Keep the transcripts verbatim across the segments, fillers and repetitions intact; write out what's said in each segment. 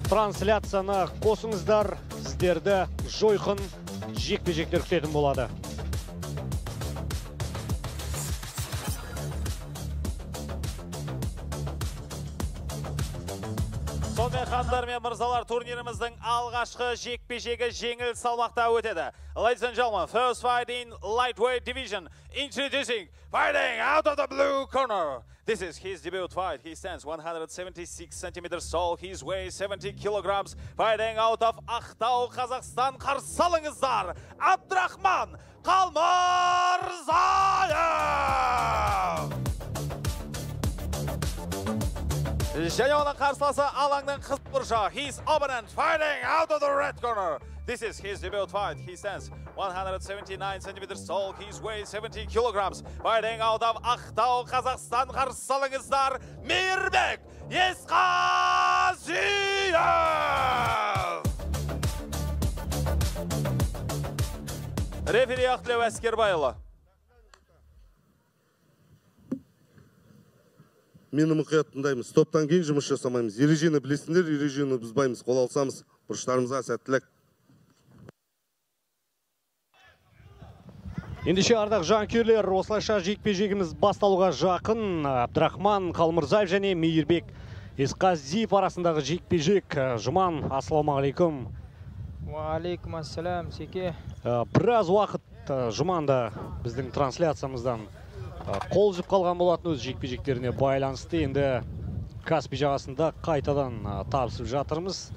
трансляцияны қосыңыздар, сіздерді жойқын жекпе-жектер күтетін болады. Сонымен хандар мен мырзалар, турниріміздің алғашқы жекпе-жегі жеңіл салмақта өтеді. Ladies and gentlemen, first fight in lightweight division. Introducing, fighting out of the blue corner. This is his debut fight. He stands one hundred seventy-six centimeters tall. His weight seventy kilograms. Fighting out of Ақтау, Қазақстан. Қарсы алыңыздар, Абдрахман Қалмырзаев! Және оның қарсыласы алаңның қыз бұрышы. His opponent fighting out of the red corner. This is his debut fight. He stands one hundred seventy-nine centimeters tall. His weight seventy kilograms. Fighting out of Ақтау, Қазақстан. Қарсы алыңыздар, Мейірбек Есқазиев! Рефери Ақтілеу Әскербайұлы. Мені мұқият тыңдаймыз. Топтан кейін жұмыс жасамаймыз. Ережені білесіңдер, ережені бұзбаймыз. Қол алсамыз, бұрыштарымызға сәттілік. Ендеше ардақ жанкүйерлер, осылайша жекпе-жегіміз басталуға жақын. Абдрахман Қалмырзаев және Мейірбек Есқазиев арасындағы жекпе-жек. Жұман, ассалаумағалейкум. Уағалейкум ассалам, Секе. Біраз уақыт Жұманда біздің трансляциямыздан қол үзіп қалған болатын, өз жекпе-жектеріне байланысты. Енді Каспий жағасында қайтадан табысып жатырмыз.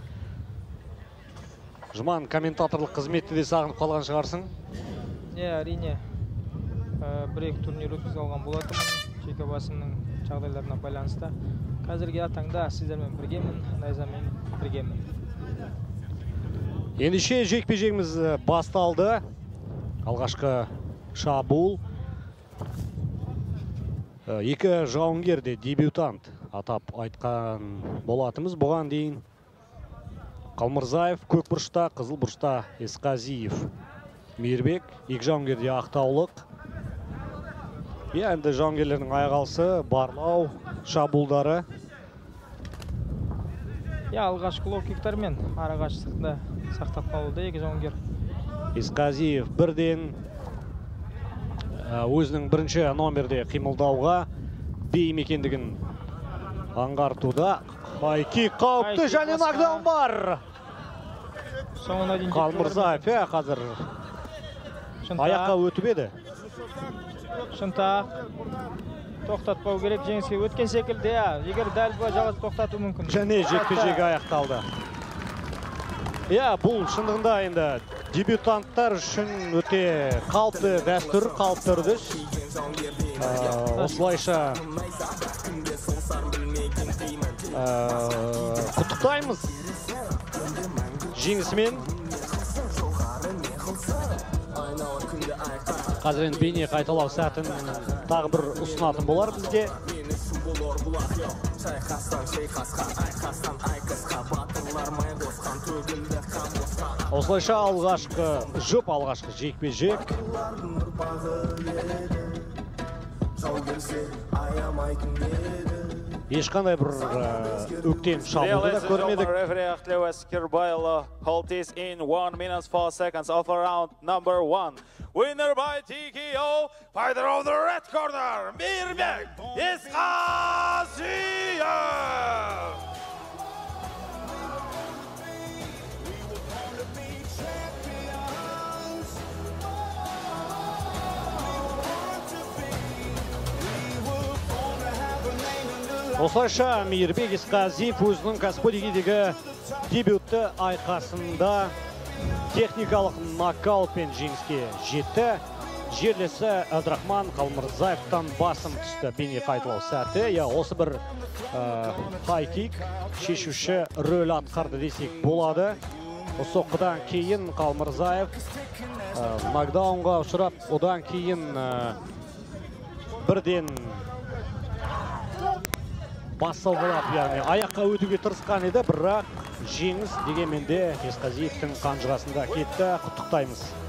Жұман, комментаторлық қызметті де сағынып қалған шығарсың? Е, әрине. Бір-екі турнир өткізіп алған болатынмын. Жеке басымның жағдайларына байланысты. Қазірге таңда сіздермен біргемін, найзамен біргемін. Ендеше жекпе-жегіміз басталды. Алғашқы шабуыл. Екі жауынгерде дебютант атап айтқан болатымыз. Бұған дейін Қалмырзаев көк бұрышта, қызыл бұрышта Есқазиев. Мейірбек, екі жауынгерде ақтаулық. Енді жауынгерлердің аяқалысы, барлау, шабуылдары. Алғашқы лоу-киктер мен арақашықтықта сақтап қалуда екі жауынгер. Есқазиев бірден өзінің бірінші номерде қимылдауға бейім екендігін аңғартуда. Хайкик қауіпті және нокдаун бар. Қалмырзаев қазір аяққа өтіп еді. Шынтақ тоқтатпау керек, жеңіске өткен секілді. Егер дәл бұла жалғыз тоқтату мүмкін. Және жекпе-жегі аяқталды. Бұл шындығында енді дебютанттар үшін өте қалыпты дәстүр, қалыпты үрдіс. Осылайша құттықтаймыз жеңісімен. Қазір енді бейне қайталау сәтін тағы бір ұсынатын болар бізге. Осылайша алғашқы жұп, алғашқы жекпе-жек. Ешқандай бір өктем шабуылды да көрмедік. Рефери Ақтілеу Әскербайұлы, hold this in one minute four seconds of round number one. Winner by T K O, fighter of the red corner, Мейірбек Есқазиев! Осылайша Мейірбек Есқазиев өзінің кәсіпқой деңгейдегі дебютті айқасында техникалық нокаутпен жеңіске жетті. Жерлесі Абдрахман Қалмырзаевтан басым түсті бейне қайталау сәті. Осы бір хайкик шешуші рөл атқарды десек болады. Соққыдан кейін Қалмырзаев нокдаунға ұшырап, одан кейін бірден бассал болады, яғни аяққа өтуге тырысқан еді, бірақ жеңіс дегенмен де Есқазиевтің қанжығасында кетті. Құттықтаймыз.